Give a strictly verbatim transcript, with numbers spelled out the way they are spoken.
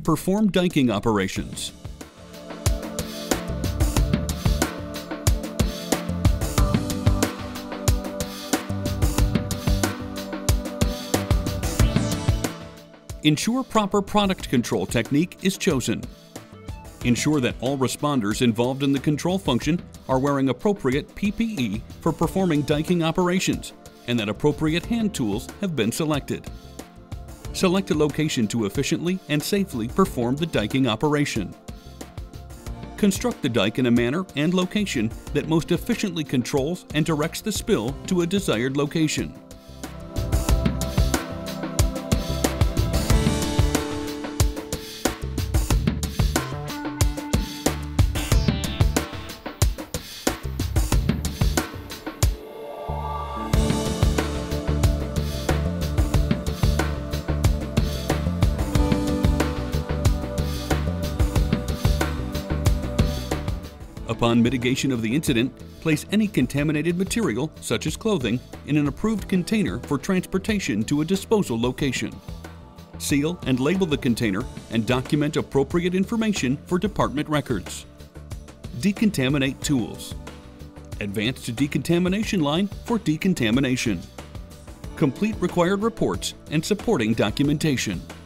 perform diking operations. Ensure proper product control technique is chosen. Ensure that all responders involved in the control function are wearing appropriate P P E for performing diking operations and that appropriate hand tools have been selected. Select a location to efficiently and safely perform the diking operation. Construct the dike in a manner and location that most efficiently controls and directs the spill to a desired location. Upon mitigation of the incident, place any contaminated material, such as clothing, in an approved container for transportation to a disposal location. Seal and label the container and document appropriate information for department records. Decontaminate tools. Advance to decontamination line for decontamination. Complete required reports and supporting documentation.